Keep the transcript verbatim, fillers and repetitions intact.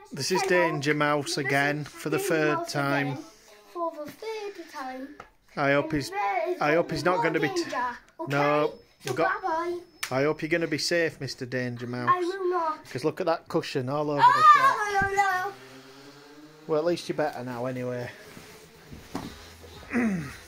This is Hello. Danger Mouse This again is for the Danger third Mouse time. again For the third time. I hope he's. I hope he's not going to be. T Danger, okay? No, So we've got. bye bye. I hope you're going to be safe, Mister Danger I Mouse. will not. Because look at that cushion all over the shop. Oh, no, no. Well, at least you're better now, anyway.